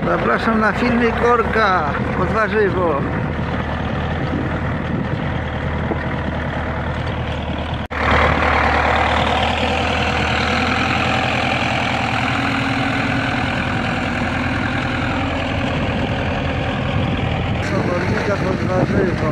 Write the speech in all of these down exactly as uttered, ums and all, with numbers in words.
Zapraszam na filmik Orka pod warzywo. Sobornika pod warzywo.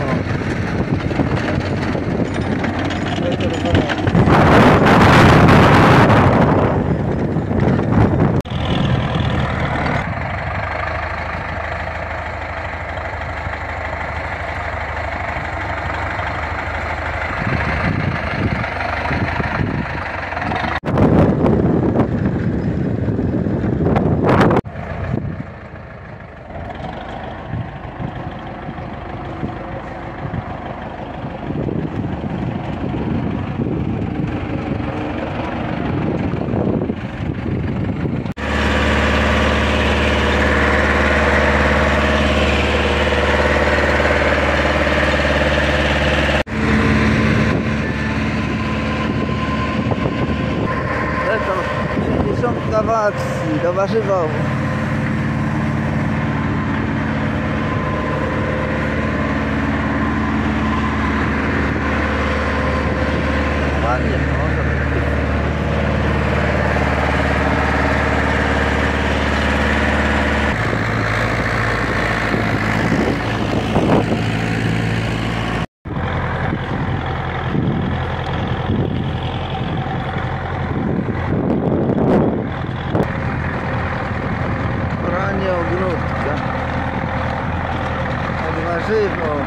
Do akcji, do warzywa. Ładnie, no. Ogródka pod warzywo.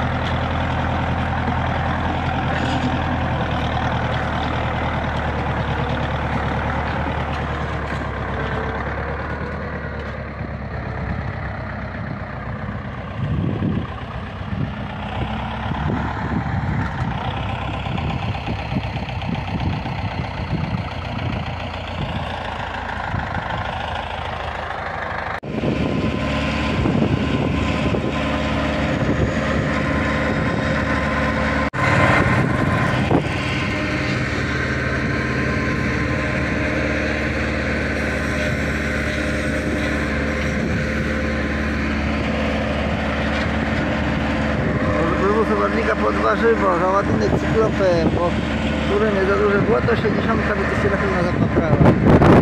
Sobornika pod warzywo, załadunek cyklopem, po którym jest za duże błoto, sześćdziesiąt by to się na pewno zapaprała.